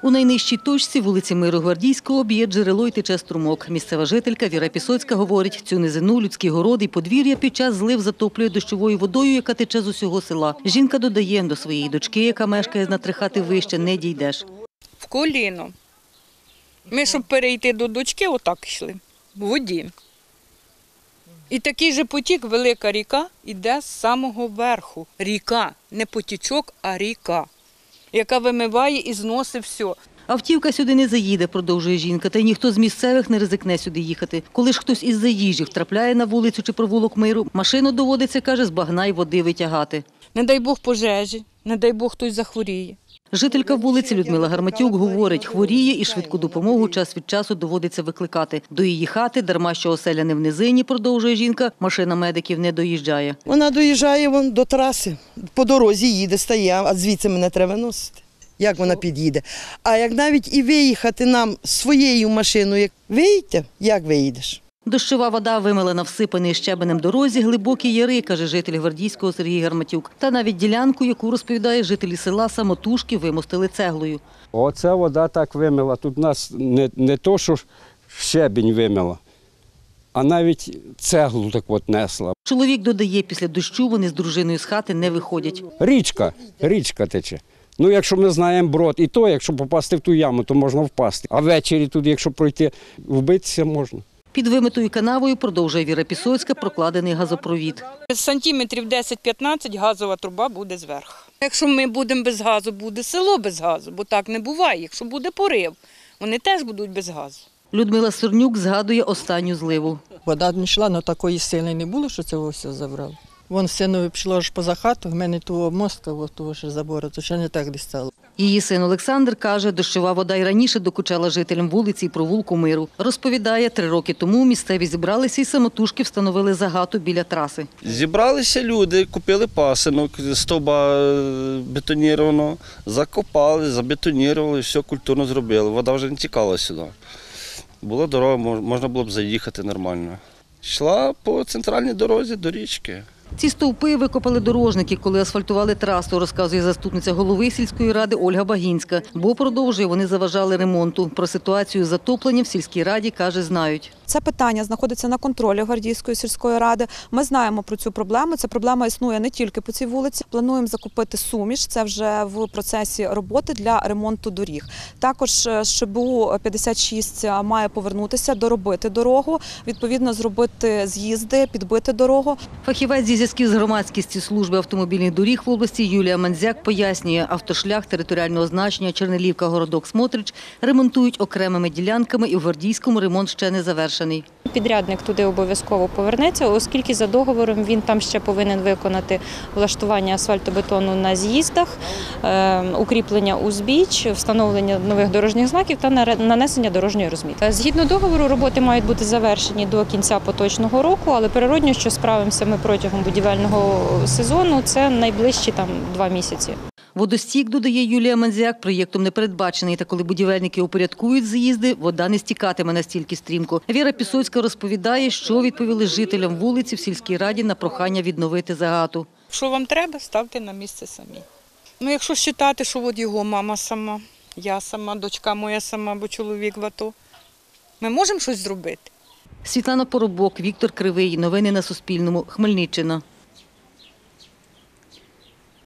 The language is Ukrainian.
У найнижчій точці вулиці Миру Гвардійського б'є джерело й тече струмок. Місцева жителька Віра Пісоцька говорить, цю низину, людські городи і подвір'я під час злив затоплює дощовою водою, яка тече з усього села. Жінка додає, до своєї дочки, яка мешкає на 3 хати вище, не дійдеш. В коліно. Ми, щоб перейти до дочки, отак йшли, в воді. І такий же потік, велика ріка, йде з самого верху. Ріка, не потічок, а ріка, яка вимиває і зносить все. Автівка сюди не заїде, продовжує жінка, та й ніхто з місцевих не ризикне сюди їхати. Коли ж хтось із заїжджих трапляє на вулицю чи провулок Миру, машину доводиться, каже, з багна й води витягати. Не дай Бог пожежі, не дай Бог хтось захворіє. Жителька вулиці Людмила Гарматюк говорить, хворіє і швидку допомогу час від часу доводиться викликати. До її хати, дарма що оселя не в низині, продовжує жінка, машина медиків не доїжджає. Вона доїжджає до траси, по дорозі їде, стає, а звідси мене треба виносити. Як вона під'їде? А як навіть і виїхати нам своєю машиною, як виїдьте, як виїдеш? Дощова вода вимила на всипаний щебенем дорозі глибокі яри, каже житель Гвардійського Сергій Гарматюк. Та навіть ділянку, яку, розповідає, жителі села самотужки вимостили цеглою. Оце вода так вимила. Тут у нас не то, що щебінь вимила, а навіть цеглу так от несла. Чоловік додає, після дощу вони з дружиною з хати не виходять. Річка тече. Ну, якщо ми знаємо брод, і то, якщо попасти в ту яму, то можна впасти. А ввечері тут, якщо пройти, вбитися можна. Під вимитою канавою, продовжує Віра Пісоцька, прокладений газопровід. Сантиметрів 10-15 газова труба буде зверху. Якщо ми будемо без газу, буде село без газу, бо так не буває. Якщо буде порив, вони теж будуть без газу. Людмила Сорнюк згадує останню зливу. Вода не йшла, але такої сили не було, що цього все забрало. Вон сину пішло аж поза хату, в мене того мостка, того ж забору, то ще не так десь стало. Її син Олександр каже, дощова вода й раніше докучала жителям вулиці і провулку Миру. Розповідає, 3 роки тому місцеві зібралися і самотужки встановили загату біля траси. Зібралися люди, купили пасинок, стовба бетонірованого, закопали, забетонірували, все культурно зробили. Вода вже не тікала сюди. Була дорога, можна було б заїхати нормально. Йшла по центральній дорозі до річки. Ці стовпи викопали дорожники, коли асфальтували трасу, розказує заступниця голови сільської ради Ольга Багінська. Бо, продовжує, вони заважали ремонту. Про ситуацію з затопленням в сільській раді, каже, знають. Це питання знаходиться на контролі Гвардійської сільської ради. Ми знаємо про цю проблему. Ця проблема існує не тільки по цій вулиці. Плануємо закупити суміш, це вже в процесі роботи для ремонту доріг. Також ШБУ 56 має повернутися, доробити дорогу, відповідно зробити з'їзди, підбити дорогу. Фахівець зі зв'язків з громадськістю служби автомобільних доріг в області Юлія Мандзяк пояснює, автошлях територіального значення Чернелівка-Городок-Смотрич ремонтують окремими ділянками і в Гвардійському ремонт ще не завершений. Підрядник туди обов'язково повернеться, оскільки за договором він там ще повинен виконати влаштування асфальтобетону на з'їздах, укріплення узбіч, встановлення нових дорожніх знаків та нанесення дорожньої розмітки. Згідно договору, роботи мають бути завершені до кінця поточного року, але природньо, що справимося ми протягом будівельного сезону, це найближчі 2 місяці. Водостік, додає Юлія Мандзяк, проєктом не передбачений, та коли будівельники упорядкують заїзди, вода не стікатиме настільки стрімко. Віра Пісоцька розповідає, що відповіли жителям вулиці в сільській раді на прохання відновити загату. Що вам треба, ставте на місце самі. Ну, якщо вважати, що от його мама сама, я сама, дочка моя сама, бо чоловік в АТО, ми можемо щось зробити? Світлана Поробок, Віктор Кривий. Новини на Суспільному. Хмельниччина.